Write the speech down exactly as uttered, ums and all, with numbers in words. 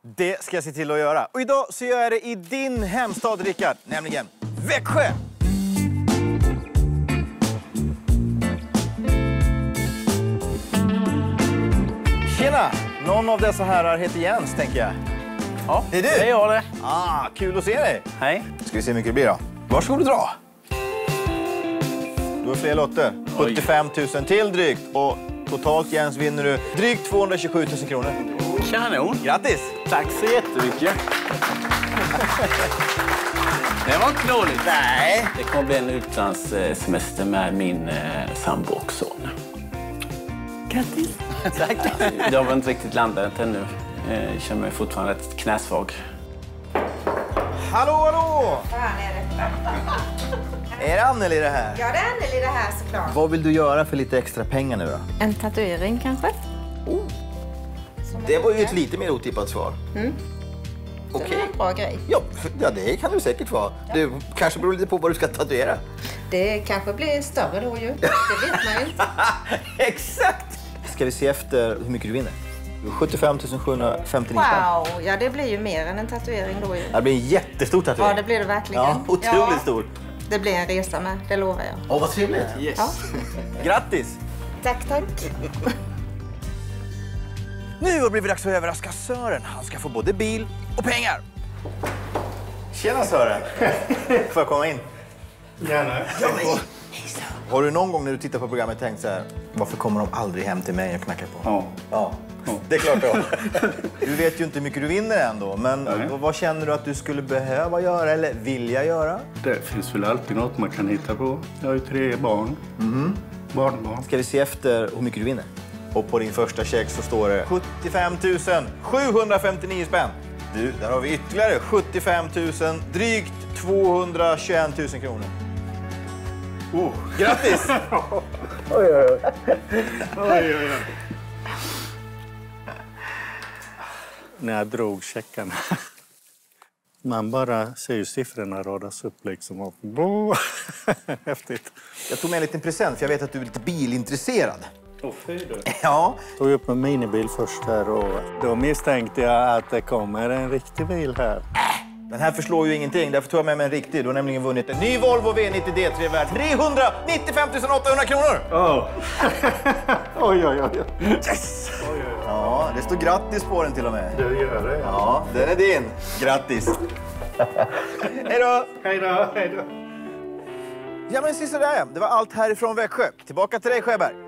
Det ska jag se till att göra. Och idag så gör jag det i din hemstad, Rickard, nämligen Växjö. Tjena! Någon av dessa herrar heter Jens, tänker jag. Ja, det är du. Det är jag det. Ah, kul att se dig. Hej. Ska vi se hur mycket det blir då. Varsågod och dra. Du har fler lotter. sjuttiofem tusen till drygt. Och totalt, Jens, vinner du drygt tvåhundratjugosju tusen kronor. Kanon. Grattis! Tack så jättemycket. Det var inte dåligt. Nej. Det kommer bli en utlandssemester med min eh, sambo och son. Grattis. Tack. Jag har inte riktigt landat ännu. Jag känner mig fortfarande rätt knäsvag. Hallå, hallå! Fan är det? Är det Anneli det här? Ja, det är Anneli det här såklart. Vad vill du göra för lite extra pengar nu då? En tatuering kanske? Oh. Det var ju ett lite mer otippat svar. Mm. Okej. Det var en bra grej. Ja, ja, det kan du säkert vara. Det kanske beror lite på vad du ska tatuera. Det kanske blir större då ju. Det vet man ju inte. Exakt! Ska vi se efter hur mycket du vinner? sjuttiofem tusen sjuhundrafemtionio spänn. Wow, ja det blir ju mer än en tatuering då ju. Det blir en jättestor tatuering. Ja, det blir det verkligen. Ja, otroligt ja, stor. Det blir en resa med, det lovar jag. Åh, vad trevligt. Yes. Ja. Grattis! Tack, tack. Nu har det blivit dags för att överraska Sören. Han ska få både bil och pengar. Tjena Sören. Får jag komma in? Gärna. Ja, men... Har du någon gång när du tittar på programmet tänkt så här, varför kommer de aldrig hem till mig och knackar på? Ja. Ja, det är klart då. Du vet ju inte hur mycket du vinner ändå, men Nej. vad känner du att du skulle behöva göra eller vilja göra? Det finns väl alltid något man kan hitta på. Jag har ju tre barn. Mm. Barnbarn. Ska vi se efter hur mycket du vinner? Och på din första check så står det sjuttiofem tusen sjuhundrafemtionio spänn. Du, där har vi ytterligare sjuttiofem tusen, drygt tvåhundratjugoett tusen kronor. Oh, grattis! oj, oj, oj. oj, oj, oj. När jag drog checkarna. Man bara ser ju siffrorna radas upp liksom. Och... Häftigt. Jag tog med en liten present för jag vet att du är lite bilintresserad. Åh, fy du. Ja. Jag tog upp en minibil först här och då misstänkte jag att det kommer en riktig bil här. Den här förslår ju ingenting, därför tog jag med mig en riktig. Du har nämligen vunnit en ny Volvo V nittio D tre värd trehundranittiofem tusen åttahundra kronor. Oh. oj, oj, oj. Yes! Oj, oj, oj. Ja, det står grattis på den till och med. Det gör det. Ja, den är din. Grattis. Hej då! Hej då, hej då. Ja, men sista där. Det var allt härifrån Växjö. Tillbaka till dig, Sjöberg.